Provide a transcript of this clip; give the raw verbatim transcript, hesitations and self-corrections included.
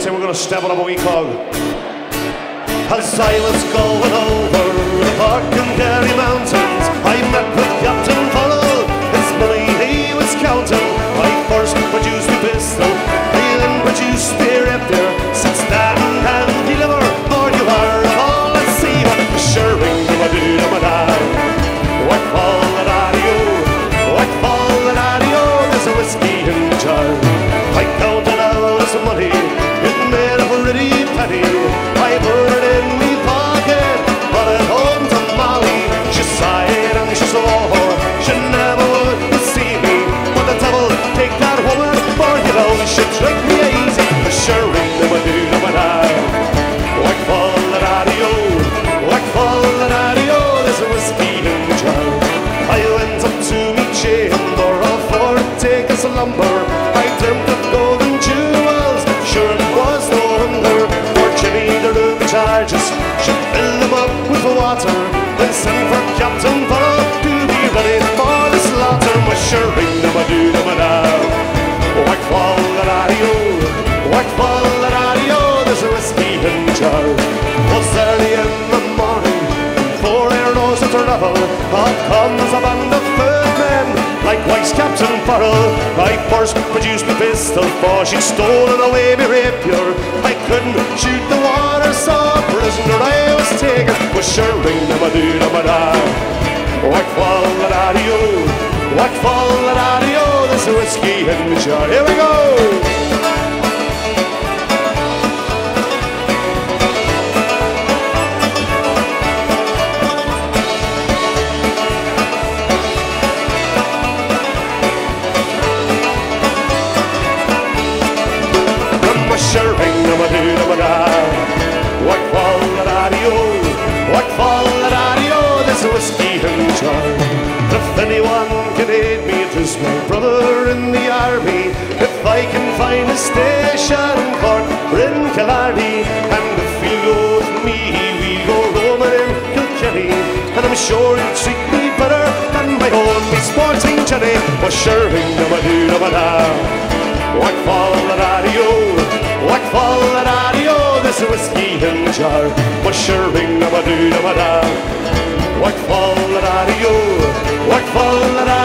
say we're going to step it up a wee cog. As I was going over the Park and Kerry mountains, I met with Captain Farrell. His money he was counting. I first produced the pistol, I then produced the rapier. Sit stand and deliver, or you are of all at sea. But sure ring them a do them a die. What fall the radio? What fall the radio? There's a whiskey in the jar. I counted out some money, it made a pretty penny. I put it in me pocket, brought it home to Molly. She sighed and she swore she never would see me. But the devil take that woman, for you know she tricked me easy. The sure ring them a do them a die. What fall the radio? What fall the radio? There's a whiskey in the jar. I went up to me chamber for to take us a lumber. I dreamt of golden jewels, sure it was no wonder. For Jimmy the room charges should fill them up with water, then send for Captain Farrell to be ready for the slaughter. Must sure ring them a do them a now. What fall the radio? What fall the radio? There's a whiskey in the jar. Was early in the morning, before our nose to travel, up comes a band of footmen, likewise Captain Farrell. I first produced my pistol, for she'd stolen away my rapier. I couldn't shoot the water, so prisoner I was taken. Was sure ring them a do them a da. What fall the radio? What fall the radio? There's a whiskey in the jar. Here we go! Sure ring them a do them a da. What fall the radio? What fall the radio? There's a whiskey in the jar. If anyone can aid me, it is my brother in the army. If I can find a station court in Killarney, and if you go with me, we go roaming in Kilkenny, and I'm sure you'll treat me better than my own me sporting Jenny. Well, sure ring them a do them a da. What fall the radio? What fall the radio? There's a whiskey in the jar. What sure ring them a do them a da. What fall the radio? What fall the radio?